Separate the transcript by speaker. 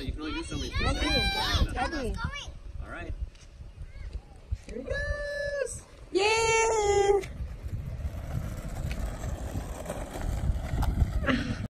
Speaker 1: so you can only do so many.
Speaker 2: Ready.
Speaker 1: All right.
Speaker 2: Here we go.